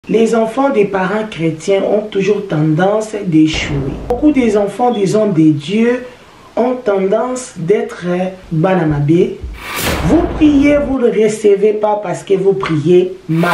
Les enfants des parents chrétiens ont toujours tendance d'échouer. Beaucoup des enfants des hommes de Dieu ont tendance d'être banamabé. Vous priez, vous ne recevez pas parce que vous priez mal.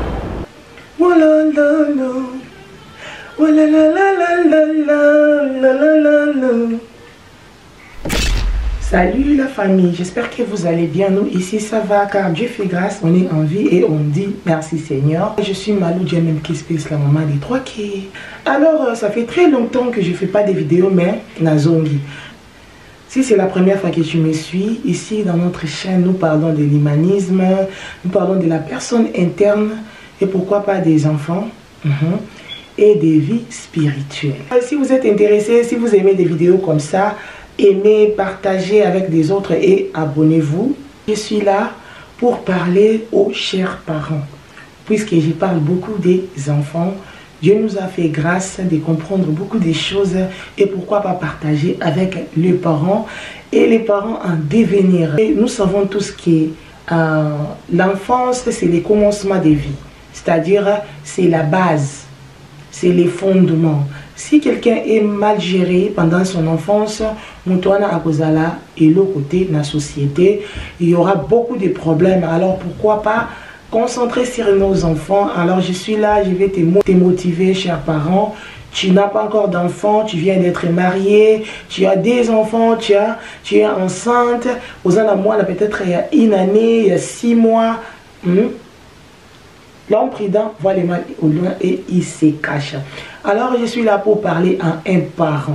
Salut la famille, j'espère que vous allez bien. Nous ici ça va car Dieu fait grâce, on est en vie et on dit merci Seigneur. Je suis Malou Djamem Kispis, la maman des 3K. Alors ça fait très longtemps que je ne fais pas de vidéos mais Nazongi. Si c'est la première fois que tu me suis, ici dans notre chaîne nous parlons de l'humanisme, nous parlons de la personne interne et pourquoi pas des enfants et des vies spirituelles. Si vous êtes intéressé, si vous aimez des vidéos comme ça, aimez, partagez avec des autres et abonnez-vous. Je suis là pour parler aux chers parents. Puisque je parle beaucoup des enfants, Dieu nous a fait grâce de comprendre beaucoup de choses et pourquoi pas partager avec les parents et les parents en devenir. Et nous savons tous que l'enfance, c'est le commencement de vie. C'est-à-dire, c'est la base, c'est les fondements. Si quelqu'un est mal géré pendant son enfance, Moutouana Akozala et l'autre côté de la société, il y aura beaucoup de problèmes. Alors pourquoi pas concentrer sur nos enfants? Alors je suis là, je vais te motiver, chers parents. Tu n'as pas encore d'enfants, tu viens d'être marié, tu as des enfants, tu es enceinte. Aux ans à moi, peut-être il y a une année, il y a 6 mois. L'homme prudent voit les mal au loin et il se cache. Alors je suis là pour parler à un parent.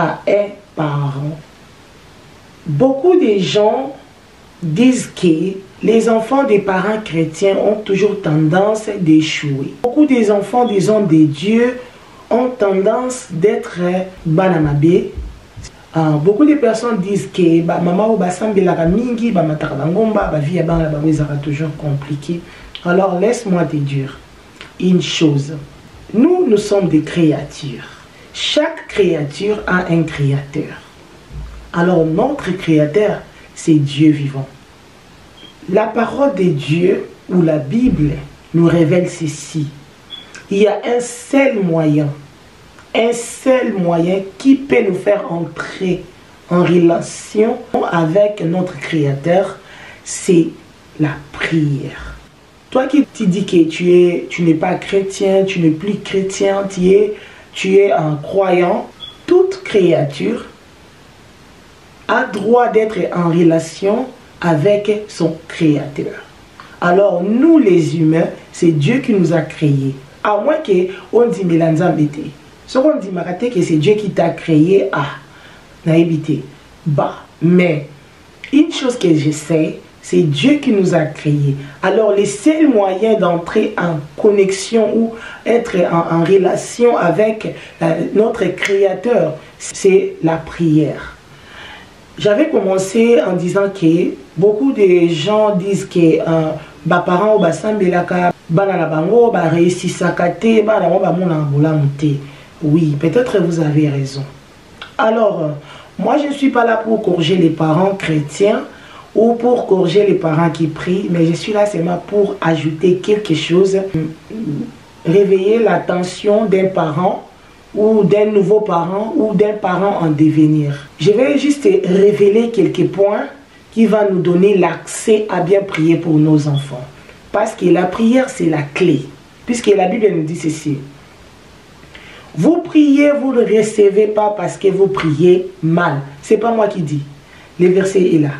Beaucoup de gens disent que les enfants des parents chrétiens ont toujours tendance d'échouer. Beaucoup des enfants des hommes de Dieu ont tendance d'être banamabé. Beaucoup de personnes disent que maman ou basambela mingi bamatakabangomba ba vie ba toujours compliqué. Alors laisse-moi te dire une chose. Nous sommes des créatures. Chaque créature a un créateur. Alors notre créateur, c'est Dieu vivant. La parole de Dieu ou la Bible nous révèle ceci. Il y a un seul moyen qui peut nous faire entrer en relation avec notre créateur, c'est la prière. Toi qui te dis que tu n'es pas chrétien, tu n'es plus chrétien, tu es un croyant, toute créature a droit d'être en relation avec son créateur. Alors nous les humains, c'est Dieu qui nous a créés. À moins qu'on dit Mélanzambete. Ce qu'on dit Marate que c'est Dieu qui t'a créé à naïbité. Mais une chose que je sais, c'est Dieu qui nous a créés. Alors, le seul moyen d'entrer en connexion ou être en relation avec notre Créateur, c'est la prière. J'avais commencé en disant que beaucoup de gens disent que parents ou basambelaka banana bango ba réussissakate banana ba mona mbolamute. Oui, peut-être vous avez raison. Alors, moi je ne suis pas là pour corriger les parents chrétiens ou pour corriger les parents qui prient, mais je suis là seulement pour ajouter quelque chose, réveiller l'attention d'un parent ou d'un nouveau parent ou d'un parent en devenir. Je vais juste révéler quelques points qui vont nous donner l'accès à bien prier pour nos enfants. Parce que la prière, c'est la clé. Puisque la Bible nous dit ceci. Vous priez, vous ne recevez pas parce que vous priez mal. Ce n'est pas moi qui dis. Le verset est là.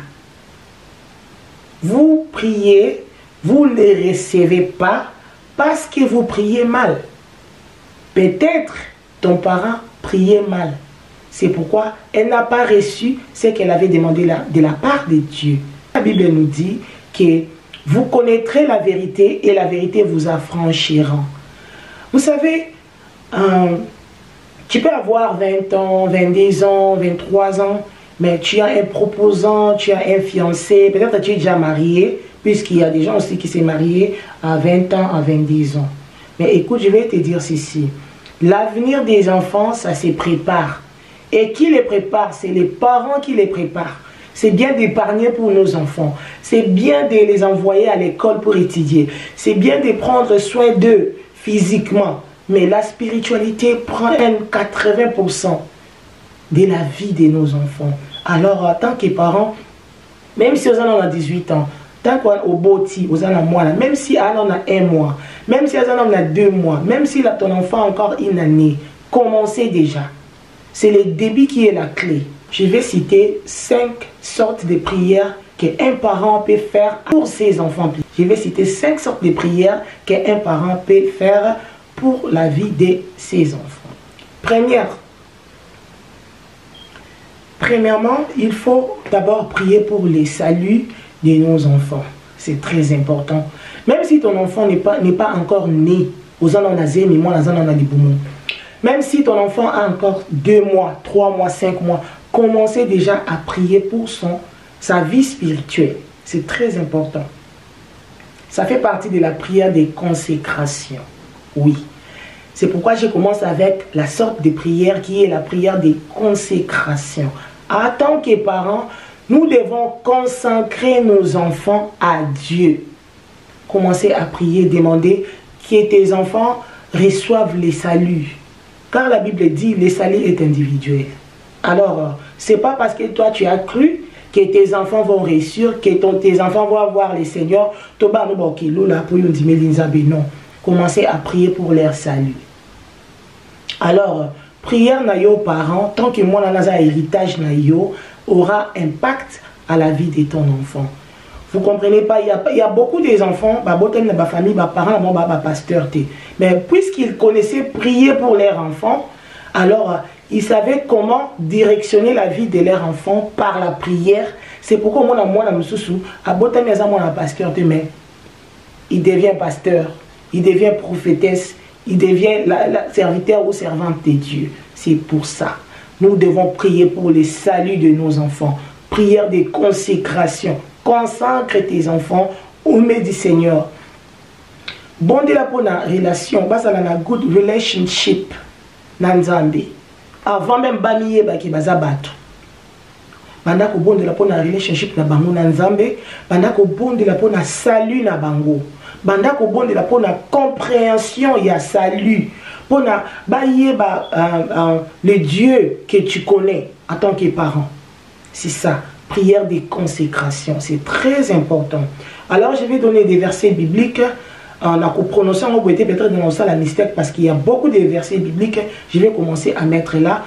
Vous priez, vous ne recevez pas parce que vous priez mal. Peut-être ton parent priait mal. C'est pourquoi elle n'a pas reçu ce qu'elle avait demandé de la part de Dieu. La Bible nous dit que vous connaîtrez la vérité et la vérité vous affranchira. Vous savez, tu peux avoir 20 ans, 22 ans, 23 ans, mais tu as un proposant, tu as un fiancé, peut-être tu es déjà marié, puisqu'il y a des gens aussi qui s'est mariés à 20 ans, à 22 ans. Mais écoute, je vais te dire ceci. L'avenir des enfants, ça se prépare. Et qui les prépare? C'est les parents qui les préparent. C'est bien d'épargner pour nos enfants. C'est bien de les envoyer à l'école pour étudier. C'est bien de prendre soin d'eux. physiquement, mais la spiritualité prend 80% de la vie de nos enfants. Alors, en tant que parents, même si vous avez 18 ans, tant qu'on au boti, vous avez un mois, même si on a un mois, même si on a 2 mois, même si ton enfant a encore une année, commencez déjà. C'est le début qui est la clé. Je vais citer 5 sortes de prières qu'un parent peut faire pour ses enfants. Je vais citer 5 sortes de prières qu'un parent peut faire pour la vie de ses enfants. Premièrement, il faut d'abord prier pour le salut de nos enfants. C'est très important. Même si ton enfant n'est pas encore né, même si ton enfant a encore 2 mois, 3 mois, 5 mois, commencez déjà à prier pour sa vie spirituelle. C'est très important. Ça fait partie de la prière des consécrations. Oui. C'est pourquoi je commence avec la sorte de prière qui est la prière des consécrations. En tant que parents, nous devons consacrer nos enfants à Dieu. Commencez à prier, demander que tes enfants reçoivent les saluts. Car la Bible dit le salut est individuel. Alors, ce n'est pas parce que toi tu as cru que tes enfants vont réussir, que tes enfants vont avoir les Seigneurs. Non. Commencez à prier pour leur salut. Alors, prière aux parents, tant que moi, héritage aura impact à la vie de ton enfant. Vous ne comprenez pas, il y a beaucoup des enfants, famille, parents, pasteur. Mais puisqu'ils connaissaient prier pour leurs enfants, alors ils savaient comment directionner la vie de leurs enfants par la prière. C'est pourquoi pasteur, mais il devient pasteur, il devient prophétesse, il devient la serviteur ou servante de Dieu. C'est pour ça. Nous devons prier pour le salut de nos enfants. Prière de consécration. Consacre tes enfants au nom du Seigneur. Bon de la bonne relation, basa na good relationship nanzambe. Avant même bamiye baki bazabatu. Banda ko bon de la bonne relationship na bango nanzambe, banda ko bon de la bonne salut na bango. Banda ko bon de la bonne compréhension ya salut. Pona baye le Dieu que tu connais en tant que parent. C'est ça. Prière de consécration, c'est très important. Alors je vais donner des versets bibliques. On a prononcé, on va peut-être dénoncer la mystère parce qu'il y a beaucoup de versets bibliques. Je vais commencer à mettre là.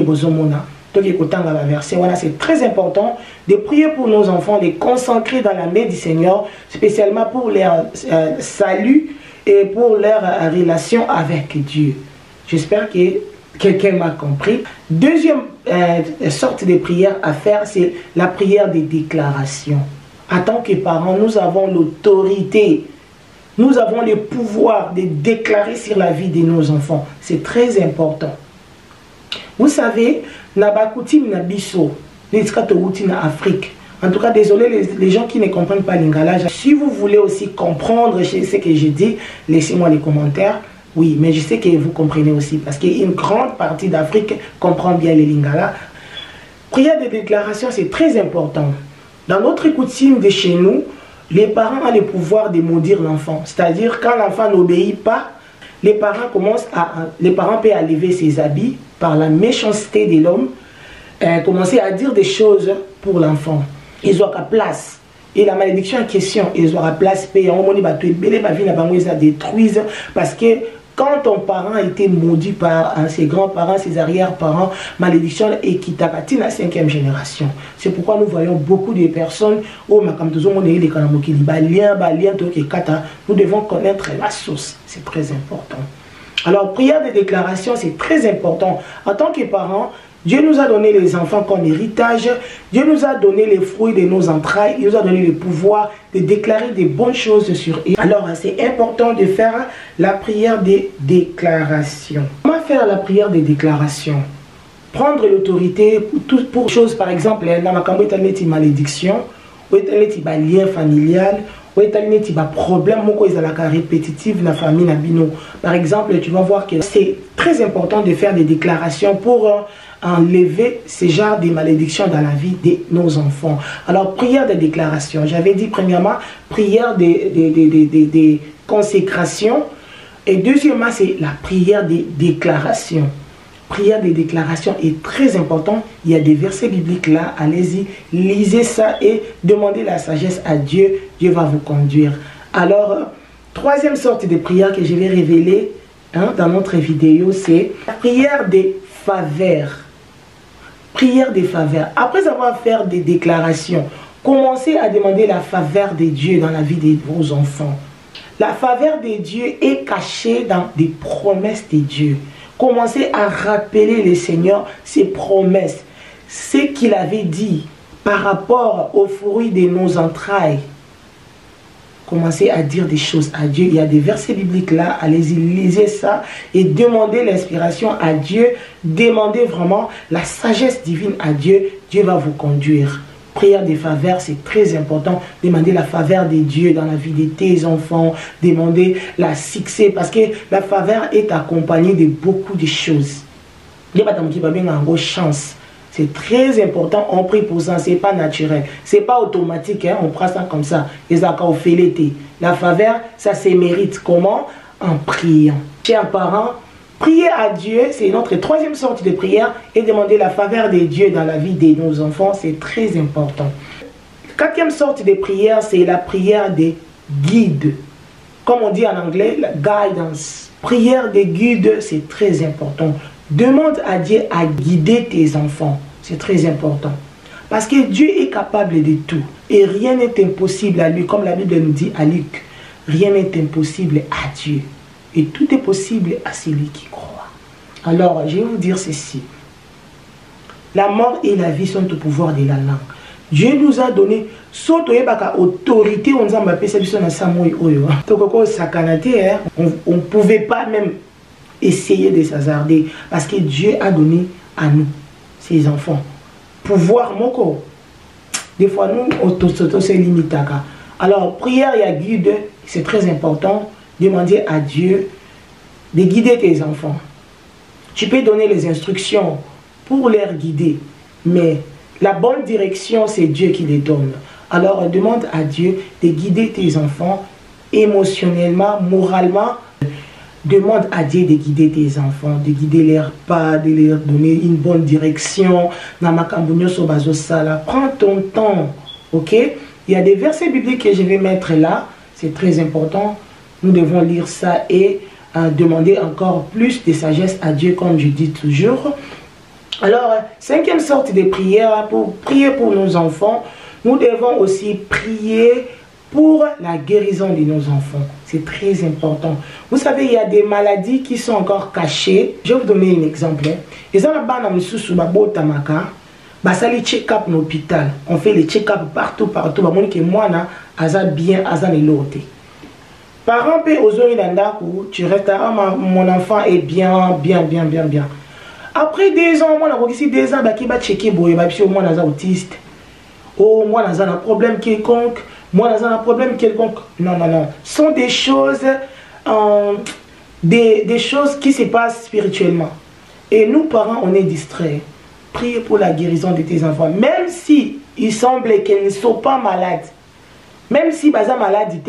Voilà, c'est très important de prier pour nos enfants, de les consacrer dans la main du Seigneur, spécialement pour leur salut et pour leur relation avec Dieu. J'espère que quelqu'un m'a compris. Deuxième sorte de prière à faire, c'est la prière des déclarations. En tant que parents, nous avons l'autorité, nous avons le pouvoir de déclarer sur la vie de nos enfants. C'est très important. Vous savez, Nabakuti Nabiso, na Afrique. En tout cas, désolé les gens qui ne comprennent pas l'Lingala. Si vous voulez aussi comprendre ce que je dis, laissez-moi les commentaires. Oui, mais je sais que vous comprenez aussi, parce qu'une grande partie d'Afrique comprend bien les Lingala. Prière de déclaration, c'est très important. Dans notre coutume de chez nous, les parents ont le pouvoir de maudire l'enfant. C'est-à-dire, quand l'enfant n'obéit pas, les parents peuvent enlever ses habits par la méchanceté de l'homme, commencer à dire des choses pour l'enfant. Ils ont la place. Et la malédiction en question, ils ont la place, détruisent parce que quand ton parent a été maudit par ses grands-parents, ses arrière-parents, malédiction est quittée la 5e génération. C'est pourquoi nous voyons beaucoup de personnes, nous devons connaître la source. C'est très important. Alors, prière de déclaration, c'est très important. En tant que parents, Dieu nous a donné les enfants comme héritage. Dieu nous a donné les fruits de nos entrailles. Il nous a donné le pouvoir de déclarer des bonnes choses sur eux. Alors, c'est important de faire la prière des déclarations. Comment faire la prière des déclarations? Prendre l'autorité pour choses, par exemple, dans ma malédiction, ou lien familial, ou problème répétitif dans la famille. Par exemple, tu vas voir que c'est très important de faire des déclarations pour enlever ce genre de malédictions dans la vie de nos enfants. Alors, prière de déclaration. J'avais dit premièrement, prière de consécration Et deuxièmement, c'est la prière des déclarations. Prière des déclarations est très important. Il y a des versets bibliques là. Allez-y, lisez ça et demandez la sagesse à Dieu. Dieu va vous conduire. Alors, troisième sorte de prière que je vais révéler dans notre vidéo, c'est la prière des faveurs. Prière des faveurs. Après avoir fait des déclarations, commencez à demander la faveur de Dieu dans la vie de vos enfants. La faveur de Dieu est cachée dans des promesses de Dieu. Commencez à rappeler le Seigneur ses promesses, ce qu'il avait dit par rapport aux fruits de nos entrailles. Commencez à dire des choses à Dieu. Il y a des versets bibliques là. Allez-y, lisez ça et demandez l'inspiration à Dieu. Demandez vraiment la sagesse divine à Dieu. Dieu va vous conduire. Prière des faveurs, c'est très important. Demandez la faveur de Dieu dans la vie de tes enfants. Demandez la succès parce que la faveur est accompagnée de beaucoup de choses. Chance. C'est très important, on prie pour ça, c'est pas naturel. C'est pas automatique, hein? On prend ça comme ça. La faveur, ça se mérite. Comment? En priant. Chers parents, prier à Dieu, c'est notre troisième sorte de prière. Et demander la faveur de Dieu dans la vie de nos enfants, c'est très important. Quatrième sorte de prière, c'est la prière des guides. Comme on dit en anglais, la guidance. Prière des guides, c'est très important. Demande à Dieu à guider tes enfants. C'est très important. Parce que Dieu est capable de tout. Et rien n'est impossible à lui. Comme la Bible nous dit à Luc. Rien n'est impossible à Dieu. Et tout est possible à celui qui croit. Alors, je vais vous dire ceci. La mort et la vie sont au pouvoir de la langue. Dieu nous a donné autorité. On ne pouvait pas même essayer de s'hasarder parce que Dieu a donné à nous, ses enfants, pouvoir moko. Des fois, nous, on se limite. Alors, prière et guide, c'est très important. Demander à Dieu de guider tes enfants. Tu peux donner les instructions pour les guider, mais la bonne direction, c'est Dieu qui les donne. Alors, demande à Dieu de guider tes enfants émotionnellement, moralement. Demande à Dieu de guider tes enfants, de guider leurs pas, de leur donner une bonne direction. Prends ton temps, ok? Il y a des versets bibliques que je vais mettre là, c'est très important. Nous devons lire ça et demander encore plus de sagesse à Dieu, comme je dis toujours. Alors, cinquième sorte de prière, pour prier pour nos enfants, nous devons aussi prier pour la guérison de nos enfants. C'est très important. Vous savez, il y a des maladies qui sont encore cachées. Je vais vous donner un exemple. Les gens là-bas, basali check-up dans l'hôpital. On fait les check-up partout. Bien, parents peuvent oser tu restes, mon enfant est bien. Après 2 ans, moi, ici 2 ans, qui va checker, moi, autiste. Oh, moi, j'ai un problème quelconque. Moi, j'ai un problème quelconque. Non. Ce sont des choses, des choses qui se passent spirituellement. Et nous, parents, on est distraits. Priez pour la guérison de tes enfants. Même si il semble qu'ils ne sont pas malades. Même si ils sont malades,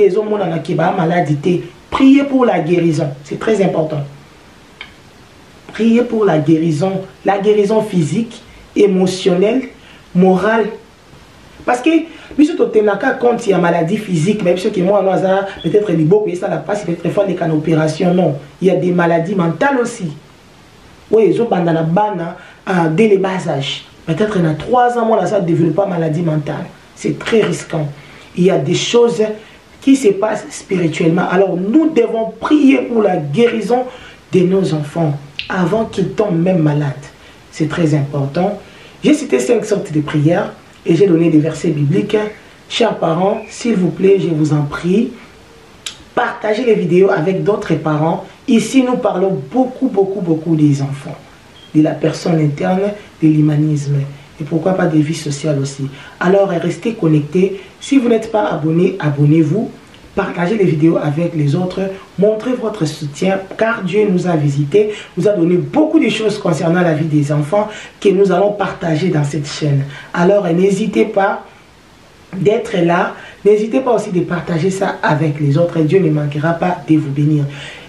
priez pour la guérison. C'est très important. Priez pour la guérison physique, émotionnelle, morale. Parce que, quand il y a maladie physique, même si moi, peut-être les ça la passe, peut-être faire des opérations, non. Il y a des maladies mentales aussi. Oui, ils ont dès les bas âges. Peut-être il y a 3 ans, moi, ça ne développe pas maladie mentale. C'est très risquant. Il y a des choses qui se passent spirituellement. Alors, nous devons prier pour la guérison de nos enfants avant qu'ils tombent même malades. C'est très important. J'ai cité 5 sortes de prières. Et j'ai donné des versets bibliques. Chers parents, s'il vous plaît, je vous en prie, partagez les vidéos avec d'autres parents. Ici, nous parlons beaucoup des enfants, de la personne interne, de l'humanisme. Et pourquoi pas des vies sociales aussi. Alors, restez connectés. Si vous n'êtes pas abonné, abonnez-vous. Partagez les vidéos avec les autres. Montrez votre soutien car Dieu nous a visités. Nous a donné beaucoup de choses concernant la vie des enfants que nous allons partager dans cette chaîne. Alors n'hésitez pas d'être là. N'hésitez pas aussi de partager ça avec les autres. Dieu ne manquera pas de vous bénir.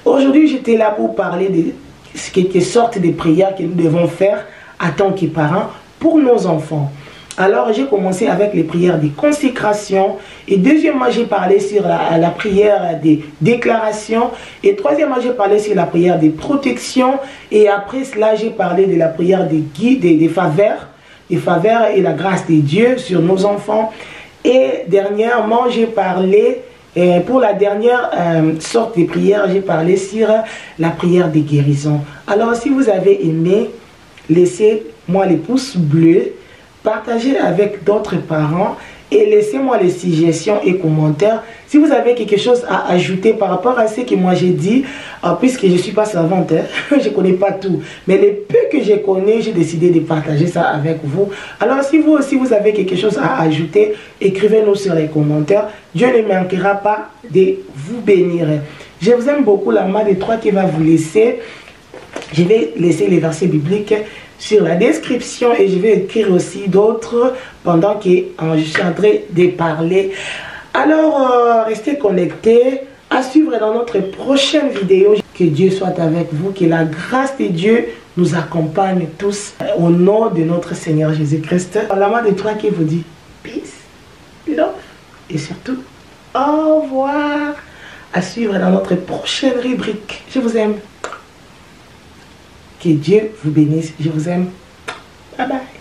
Aujourd'hui, j'étais là pour parler de quelques sortes de prières que nous devons faire en tant que parents pour nos enfants. Alors, j'ai commencé avec les prières de consécration. Et deuxièmement, j'ai parlé sur la prière des déclarations. Et troisièmement, j'ai parlé sur la prière des protections. Et après cela, j'ai parlé de la prière des guides et des faveurs et la grâce de Dieu sur nos enfants. Et dernièrement, j'ai parlé, pour la dernière sorte de prière, j'ai parlé sur la prière des guérisons. Alors, si vous avez aimé, laissez-moi les pouces bleus. Partagez avec d'autres parents et laissez-moi les suggestions et commentaires. Si vous avez quelque chose à ajouter par rapport à ce que moi j'ai dit, puisque je ne suis pas savante, je ne connais pas tout. Mais les peu que je connais, j'ai décidé de partager ça avec vous. Alors si vous aussi vous avez quelque chose à ajouter, écrivez-nous sur les commentaires. Dieu ne manquera pas de vous bénir. Je vous aime beaucoup, la main des trois qui va vous laisser. Je vais laisser les versets bibliques sur la description et je vais écrire aussi d'autres pendant que je suis en train de parler. Alors, restez connectés. À suivre dans notre prochaine vidéo. Que Dieu soit avec vous, que la grâce de Dieu nous accompagne tous au nom de notre Seigneur Jésus-Christ. La main de toi qui vous dit peace, love et surtout au revoir. À suivre dans notre prochaine rubrique. Je vous aime. Que Dieu vous bénisse. Je vous aime. Bye bye.